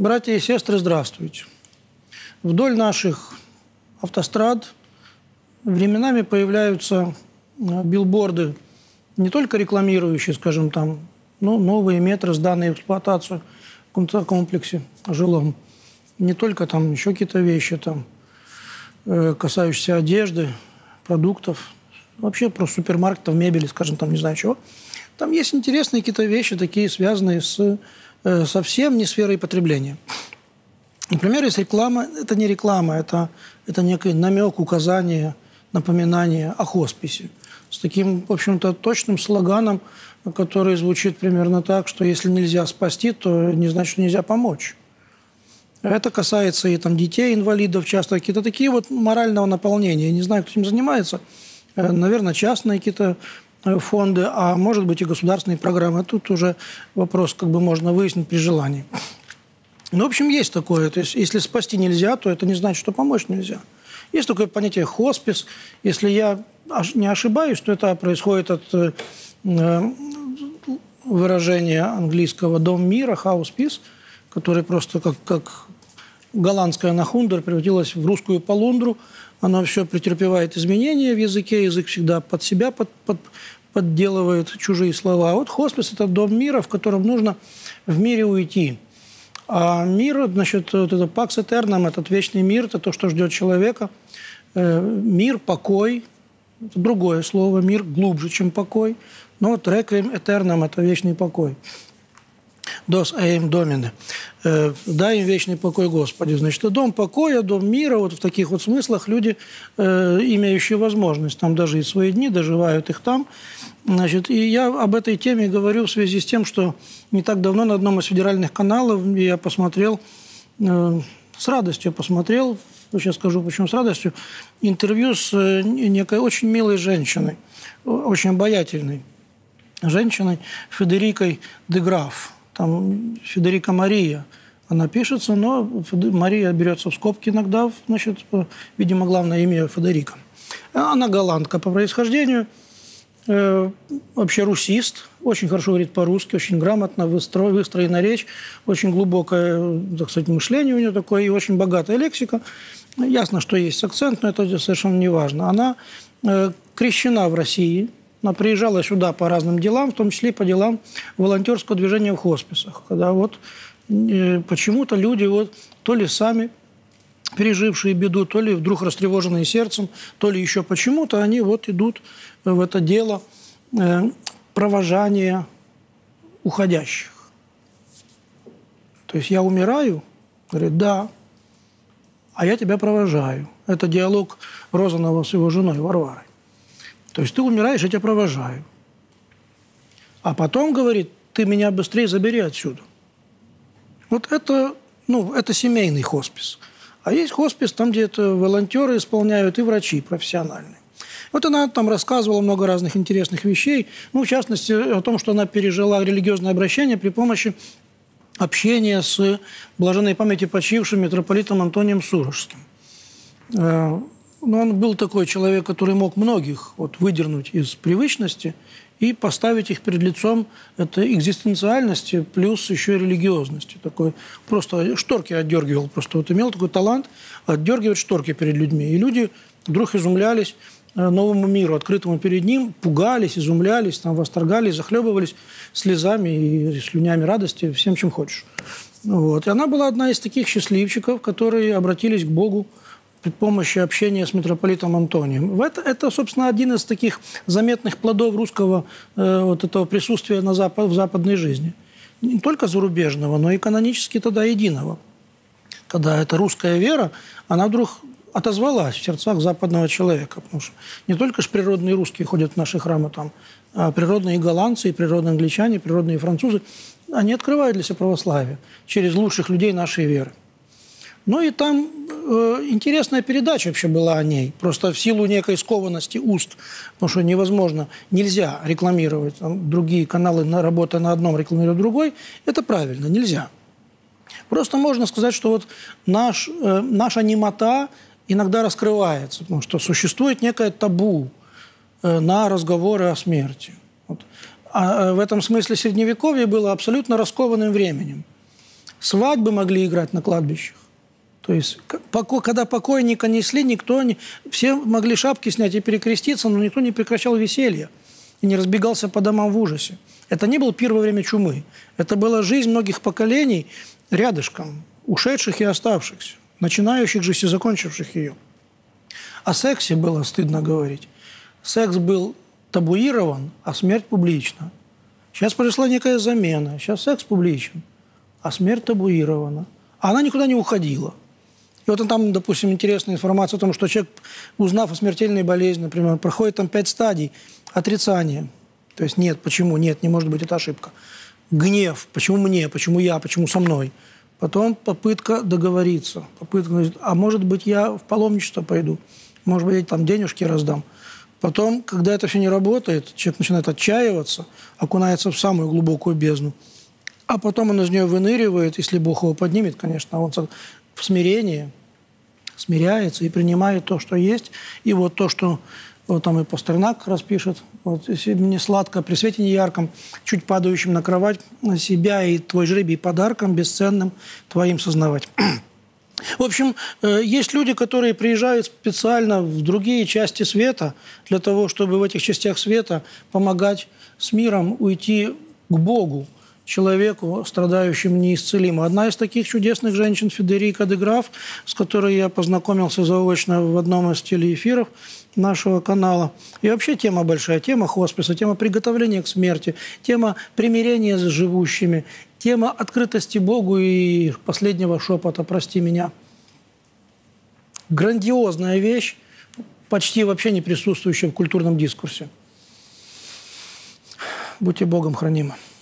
Братья и сестры, здравствуйте. Вдоль наших автострад временами появляются билборды, не только рекламирующие, скажем, там, новые метры, сданные в эксплуатацию в каком-то комплексе жилом, не только там еще какие-то вещи, там, касающиеся одежды, продуктов, вообще про супермаркетов, мебели, скажем, там, не знаю чего. Там есть интересные какие-то вещи, такие связанные с совсем не сферой потребления. Например, есть реклама, это не реклама, это некий намек, указание, напоминание о хосписе. С таким, в общем-то, точным слоганом, который звучит примерно так, что если нельзя спасти, то не значит, что нельзя помочь. Это касается и там, детей, инвалидов, часто какие-то такие вот морального наполнения. Я не знаю, кто этим занимается. Наверное, частные какие-то фонды, а может быть и государственные программы. Тут уже вопрос как бы можно выяснить при желании. Ну, в общем, есть такое. То есть, если спасти нельзя, то это не значит, что помочь нельзя. Есть такое понятие хоспис. Если я не ошибаюсь, то это происходит от выражения английского «дом мира», «house peace», который просто как голландская нахундер превратилась в русскую полундру. Оно все претерпевает изменения в языке. Язык всегда под себя подделывает чужие слова. А вот хоспис – это дом мира, в котором нужно в мире уйти. А мир, значит, вот это «pax aeternam», этот вечный мир, это то, что ждет человека. Мир, покой – это другое слово. Мир глубже, чем покой. Но вот «requiem aeternam» – это вечный покой. «Dos eim Domine». «Дай им вечный покой, Господи». Значит, это дом покоя, дом мира. Вот в таких вот смыслах люди, имеющие возможность там дожить свои дни, доживают их там. Значит, и я об этой теме говорю в связи с тем, что не так давно на одном из федеральных каналов я посмотрел, с радостью посмотрел, сейчас скажу, почему с радостью, интервью с некой очень милой женщиной, очень обаятельной женщиной Федерикой де Граф. Там Федерика Мария, она пишется, но Мария берется в скобки иногда, значит, видимо, главное имя Федерика. Она голландка по происхождению, вообще русист, очень хорошо говорит по-русски, очень грамотно, выстроена речь, очень глубокое, так сказать, мышление у нее такое и очень богатая лексика. Ясно, что есть акцент, но это совершенно не важно. Она крещена в России. Она приезжала сюда по разным делам, в том числе и по делам волонтерского движения в хосписах. Когда вот почему-то люди вот то ли сами пережившие беду, то ли вдруг растревоженные сердцем, то ли еще почему-то, они вот идут в это дело провожания уходящих. То есть я умираю? Говорит, да. А я тебя провожаю. Это диалог Розанова с его женой Варварой. То есть ты умираешь, я тебя провожаю. А потом, говорит, ты меня быстрее забери отсюда. Вот это, это семейный хоспис. А есть хоспис, там, где это волонтеры исполняют и врачи профессиональные. Вот она там рассказывала много разных интересных вещей. В частности, о том, что она пережила религиозное обращение при помощи общения с блаженной памяти почившим митрополитом Антонием Сурожским. Но он был такой человек, который мог многих выдернуть из привычности и поставить их перед лицом этой экзистенциальности плюс еще и религиозности. Такой просто шторки отдергивал. Просто имел такой талант отдергивать шторки перед людьми. И люди вдруг изумлялись новому миру, открытому перед ним, пугались, изумлялись, восторгались, захлебывались слезами и слюнями радости, всем, чем хочешь. И она была одна из таких счастливчиков, которые обратились к Богу при помощи общения с митрополитом Антонием. Это, собственно, один из таких заметных плодов русского этого присутствия в западной жизни. Не только зарубежного, но и канонически тогда единого. Когда эта русская вера, она вдруг отозвалась в сердцах западного человека. Потому что не только ж природные русские ходят в наши храмы, а природные голландцы, и природные англичане, и природные французы, они открывают для себя православие через лучших людей нашей веры. И там интересная передача вообще была о ней. Просто в силу некой скованности уст, потому что невозможно, нельзя рекламировать другие каналы, работая на одном, рекламируя другой. Это правильно, нельзя. Просто можно сказать, что наша немота иногда раскрывается, потому что существует некое табу на разговоры о смерти. А в этом смысле Средневековье было абсолютно раскованным временем. Свадьбы могли играть на кладбищах. То есть, когда покойника несли, все могли шапки снять и перекреститься, но никто не прекращал веселье и не разбегался по домам в ужасе. Это не был пир во время чумы. Это была жизнь многих поколений рядышком, ушедших и оставшихся, начинающих жизнь и закончивших ее. О сексе было стыдно говорить. Секс был табуирован, а смерть публична. Сейчас произошла некая замена. Сейчас секс публичен, а смерть табуирована. А она никуда не уходила. И вот там, допустим, интересная информация о том, что человек, узнав о смертельной болезни, например, проходит там 5 стадий отрицания. То есть нет, почему, нет, не может быть, это ошибка. Гнев, почему мне, почему я, почему со мной. Потом попытка договориться. Попытка, а может быть, я в паломничество пойду. Может быть, я там денежки раздам. Потом, когда это все не работает, человек начинает отчаиваться, окунается в самую глубокую бездну. А потом он из нее выныривает, если Бог его поднимет, конечно, он в смирении смиряется и принимает то, что есть. И вот то, что вот там и Пастернак как раз пишет, вот, если мне сладко при свете неярком, чуть падающим на кровать, себя и твой жребий подарком бесценным твоим сознавать. В общем, есть люди, которые приезжают специально в другие части света для того, чтобы в этих частях света помогать с миром уйти к Богу, человеку, страдающему неисцелимо. Одна из таких чудесных женщин Федерика де Граф, с которой я познакомился заочно в одном из телеэфиров нашего канала. И вообще тема большая, тема хосписа, тема приготовления к смерти, тема примирения с живущими, тема открытости Богу и последнего шепота «Прости меня». Грандиозная вещь, почти вообще не присутствующая в культурном дискурсе. Будьте Богом хранимы.